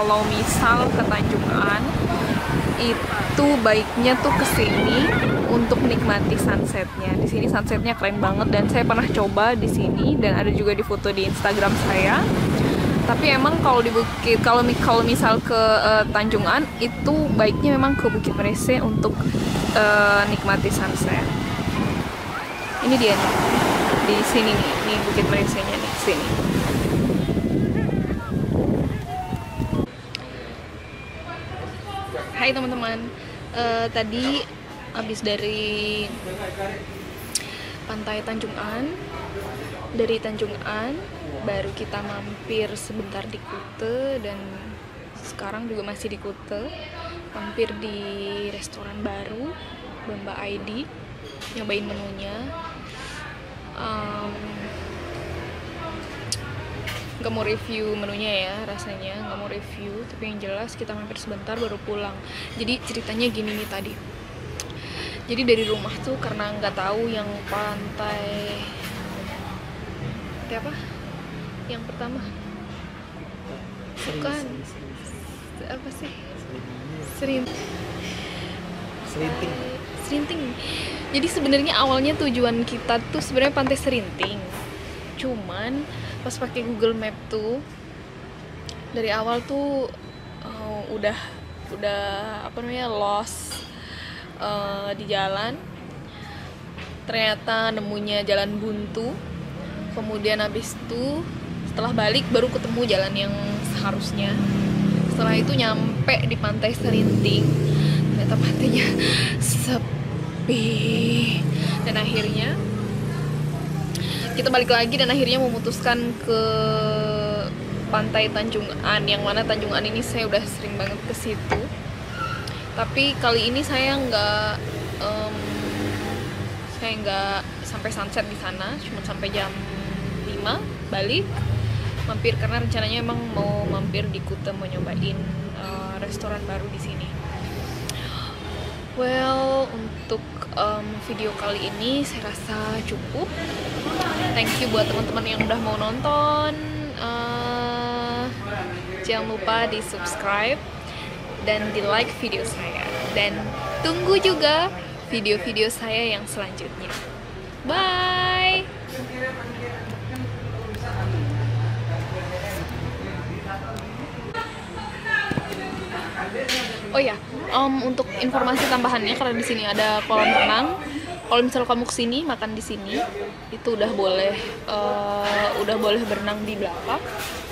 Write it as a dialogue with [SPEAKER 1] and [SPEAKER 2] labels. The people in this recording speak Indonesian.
[SPEAKER 1] kalau misal ke Tanjungan itu baiknya tuh kesini untuk menikmati sunsetnya. Di sini sunsetnya keren banget dan saya pernah coba di sini dan ada juga di foto di Instagram saya. Tapi emang kalau di Bukit, kalau misal ke Tanjungan itu baiknya memang ke Bukit Merese untuk nikmati sunset. Ini dia nih, di sini nih Bukit Meresenya nih, sini. Hai teman-teman, tadi habis dari pantai Tanjungan, dari Tanjungan baru kita mampir sebentar di Kuta dan sekarang juga masih di Kuta, mampir di restoran baru Bamba ID, nyobain menunya. Gak mau review menunya ya, rasanya gak mau review, tapi yang jelas kita mampir sebentar baru pulang. Jadi ceritanya gini nih tadi. Jadi dari rumah tuh karena nggak tahu yang pantai apa? Yang pertama bukan apa sih? Serinting. Jadi sebenarnya awalnya tujuan kita tuh sebenarnya pantai Serinting. Cuman pas pakai Google Map tuh dari awal tuh udah apa namanya lost di jalan. Ternyata nemunya jalan buntu. Kemudian habis itu setelah balik baru ketemu jalan yang seharusnya. Setelah itu nyampe di pantai Serinting, ternyata pantainya sepi. Dan akhirnya kita balik lagi dan akhirnya memutuskan ke pantai Tanjungan, yang mana Tanjungan ini saya udah sering banget ke situ. Tapi kali ini saya nggak sampai sunset di sana, cuma sampai jam 5 balik mampir karena rencananya emang mau mampir di Kuta, mau nyobain restoran baru di sini. Well, untuk video kali ini saya rasa cukup. Thank you buat teman-teman yang udah mau nonton. Jangan lupa di subscribe dan di like video saya. Dan tunggu juga video-video saya yang selanjutnya. Bye! Oh ya, untuk informasi tambahannya karena di sini ada kolam renang. Kalau misal kamu kesini makan di sini, itu udah boleh berenang di belakang.